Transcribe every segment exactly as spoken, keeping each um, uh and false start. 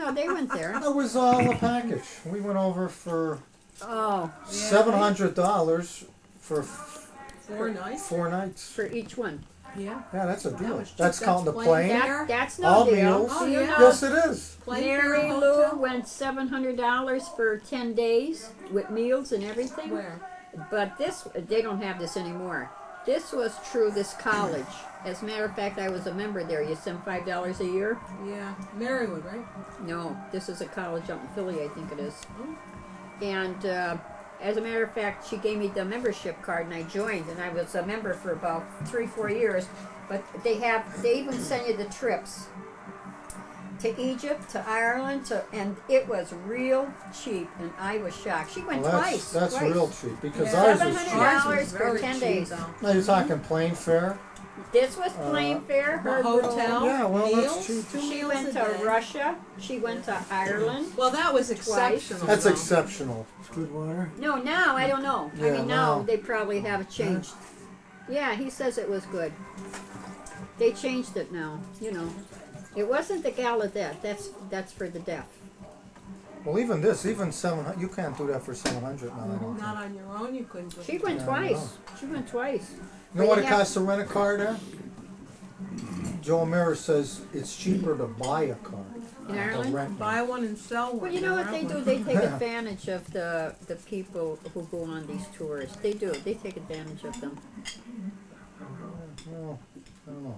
No, they went there. That was all a package. We went over for Oh, seven hundred dollars for Four nights? four nights. for each one. Yeah. Yeah, that's a That deal. was cheap. That's That's counting the plain plane, fare. That, that's no all deal. meals. Oh, You yeah. know, Yes, it is. Plane Mary fare, Lou hotel? went seven hundred dollars for ten days with meals and everything. Where? But this, they don't have this anymore. This was true, this college. As a matter of fact, I was a member there. You send five dollars a year? Yeah. Marywood, right? No, this is a college out in Philly, I think it is. Oh. And uh, as a matter of fact, she gave me the membership card and I joined, and I was a member for about three, four years. But they have, they even send you the trips to Egypt, to Ireland, to, and it was real cheap, and I was shocked. She went Well, twice. that's that's twice. real cheap because Yeah. ours Seven is hundred cheap. Ours dollars was for very ten cheap, days. though. Now you're talking plane fare. This was plane Uh, fare. Her Hotel? Yeah, well, that's meals? cheap. Two She meals went a to day. Russia. She went to Ireland. Well, that was exceptional. That's though. exceptional. Good water. No, now I don't know. I Yeah, mean, now now. they probably have changed. Yeah, he says it was good. They changed it now. You know, it wasn't the Gallaudet. That's that's for the deaf. Well, even this, even seven hundred, you can't do that for seven hundred now. I don't Not think. on your own, you couldn't. do She it. went Yeah, I twice. know. She went twice. You know what But it you have- costs to rent a car there? Joe Miller says it's cheaper to buy a car In than Ireland? to rent Buy one. one and sell one. Well, you know what they Rent do? one. They take advantage of the the people who go on these tours. They do. They take advantage of them. Well, I don't know.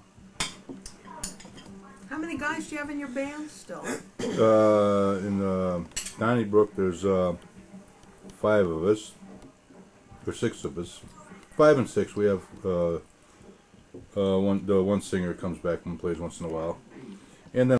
How many guys do you have in your band still? Uh, in uh, Donnybrook, there's uh, five of us, or six of us. Five and six. We have uh, uh, one. The one singer comes back and plays once in a while, and then.